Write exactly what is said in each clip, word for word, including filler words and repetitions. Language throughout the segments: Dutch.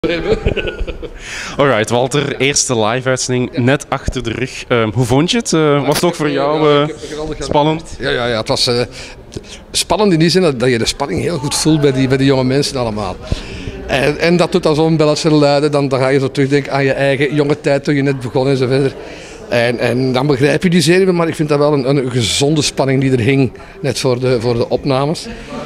Alright, Walter, eerste live-uitzending net achter de rug. Uh, hoe vond je het? Uh, was het ook voor jou uh, spannend? Ja, ja, ja, het was uh, spannend in die zin dat, dat je de spanning heel goed voelt bij die, bij die jonge mensen allemaal. En, en dat doet dan zo'n belletje luiden, dan, dan ga je zo terugdenken aan je eigen jonge tijd toen je net begon en zo verder. En, en dan begrijp je die zenuwen, maar ik vind dat wel een, een gezonde spanning die er hing net voor de, voor de opnames.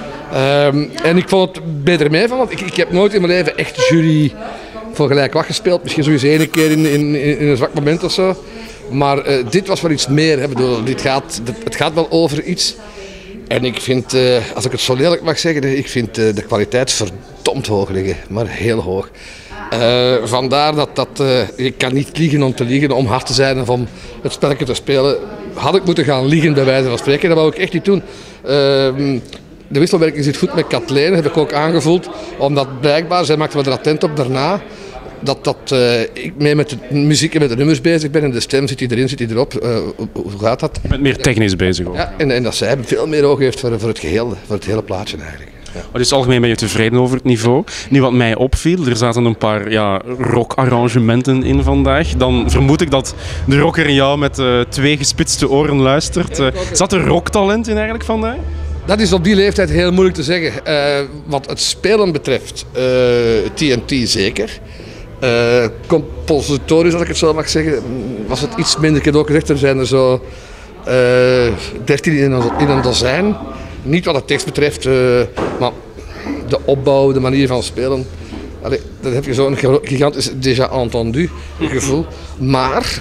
Um, en ik vond het beter mee van, want ik, ik heb nooit in mijn leven echt jury voor gelijk wat gespeeld. Misschien sowieso één keer in, in, in een zwak moment of zo. Maar uh, dit was wel iets meer. Hè. Bedoel, dit gaat, het gaat wel over iets. En ik vind, uh, als ik het zo lelijk mag zeggen, ik vind uh, de kwaliteit verdomd hoog liggen. Maar heel hoog. Uh, vandaar dat, dat uh, ik kan niet liegen om te liegen, om hard te zijn of om het spelletje te spelen. Had ik moeten gaan liegen bij wijze van spreken, dat wou ik echt niet doen. Uh, De wisselwerking zit goed met Kathleen, heb ik ook aangevoeld. Omdat blijkbaar, zij maakte me er attent op daarna, dat, dat uh, ik mee met de muziek en met de nummers bezig ben. En de stem zit die erin, zit die erop. Uh, hoe gaat dat? Je bent meer technisch bezig ook. Ja, en, en dat zij veel meer oog heeft voor, voor, het geheel, voor het hele plaatje eigenlijk. Ja. Dus algemeen ben je tevreden over het niveau. Nu, wat mij opviel, er zaten een paar ja, rockarrangementen in vandaag. Dan vermoed ik dat de rocker in jou met uh, twee gespitste oren luistert. Uh, zat er rocktalent in eigenlijk vandaag? Dat is op die leeftijd heel moeilijk te zeggen. Uh, wat het spelen betreft, uh, T N T zeker. Uh, compositorisch, als ik het zo mag zeggen, was het iets minder. Ik heb ook gezegd, er zijn er zo uh, dertien in een, in een dozijn. Niet wat de tekst betreft, uh, maar de opbouw, de manier van spelen. Allee, dan heb je zo'n gigantisch déjà entendu gevoel. Maar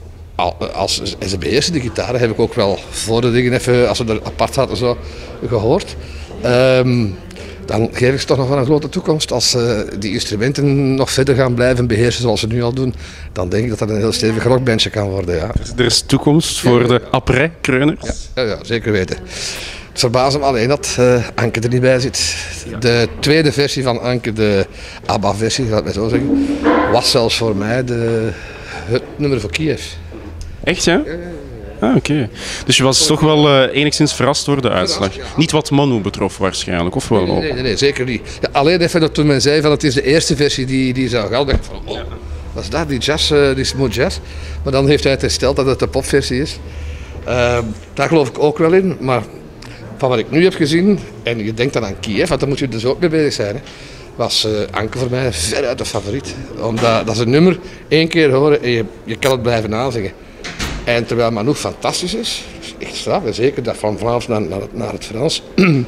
als ze beheersen de gitaren, heb ik ook wel voor de dingen even, als we er apart zaten, zo gehoord. Um, dan geef ik ze toch nog wel een grote toekomst. Als uh, die instrumenten nog verder gaan blijven beheersen zoals ze nu al doen, dan denk ik dat dat een heel stevig rockbandje kan worden. Ja. Er is toekomst voor de après-kreuners? Ja, ja, ja, zeker weten. Het verbaast me alleen dat uh, Anke er niet bij zit. De tweede versie van Anke, de ABBA-versie, laat ik het zo zeggen, was zelfs voor mij de, het nummer voor Kiev. Echt, ja? Ah, oké. Okay. Dus je was toch wel uh, enigszins verrast door de uitslag. Niet wat Manu betrof waarschijnlijk, of wel? Nee, nee, nee, nee zeker niet. Ja, alleen even dat toen men zei van het is de eerste versie die, die zou gaan, dacht ik van, oh, wat is dat, die jazz, uh, die smooth jazz. Maar dan heeft hij het hersteld dat het de popversie is. Uh, daar geloof ik ook wel in, maar van wat ik nu heb gezien, en je denkt dan aan Kiev, want daar moet je dus ook mee bezig zijn, hè, was uh, Anke voor mij veruit de favoriet. Omdat dat is een nummer, één keer horen en je, je kan het blijven aanzeggen. En terwijl Manu fantastisch is, echt straf, en zeker dat van Vlaams naar, naar, naar het Frans.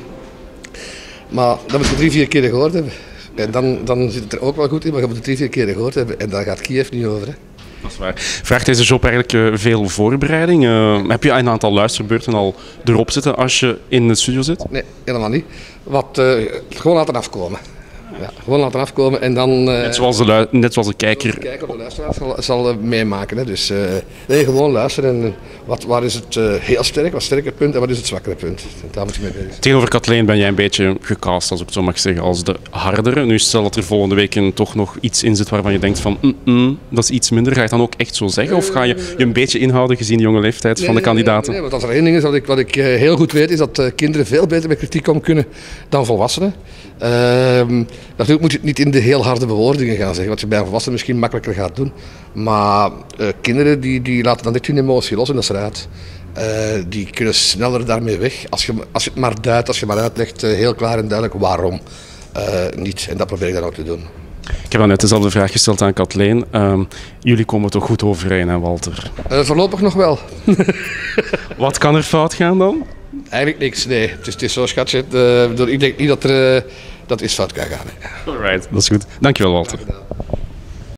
Maar dat moet je drie, vier keer gehoord hebben. En dan, dan zit het er ook wel goed in, maar je moet het drie, vier keer gehoord hebben. En daar gaat Kiev niet over. Hè. Dat is waar. Vraagt deze job eigenlijk uh, veel voorbereiding? Uh, heb je een aantal luisterbeurten al erop zitten als je in de studio zit? Nee, helemaal niet. Wat, uh, gewoon laten afkomen. Ja, gewoon laten afkomen en dan... Uh, net, zoals de net zoals de kijker... De kijker of de luisteraar zal, zal uh, meemaken. Hè. Dus uh, nee, gewoon luisteren. En wat, waar is het uh, heel sterk, wat sterke punt en wat is het zwakkere punt. En daar moet je mee bezig. Tegenover Kathleen ben jij een beetje gecast, als ik het zo mag zeggen, als de hardere. Nu stel dat er volgende week toch nog iets in zit waarvan je denkt van mm, mm, dat is iets minder. Ga je het dan ook echt zo zeggen? Of ga je je een beetje inhouden gezien de jonge leeftijd nee, van de kandidaten? Nee, nee, want als er één ding is wat ik, wat ik uh, heel goed weet, is dat uh, kinderen veel beter met kritiek om kunnen dan volwassenen. Uh, natuurlijk moet je het niet in de heel harde bewoordingen gaan zeggen, wat je bij een volwassene misschien makkelijker gaat doen. Maar uh, kinderen die, die laten dan dit hun emotie los en dat is eruit. Uh, die kunnen sneller daarmee weg. Als je, als je het maar duidt, als je maar uitlegt, uh, heel klaar en duidelijk waarom uh, niet. En dat probeer ik dan ook te doen. Ik heb dan net dezelfde vraag gesteld aan Kathleen. Uh, jullie komen toch goed overeen, hè, Walter? Uh, voorlopig nog wel. Wat kan er fout gaan dan? Eigenlijk niks, nee. Het is, het is zo, schatje. Uh, ik denk niet dat er uh, dat is fout kan gaan. Alright, dat is goed. Dankjewel, Walter.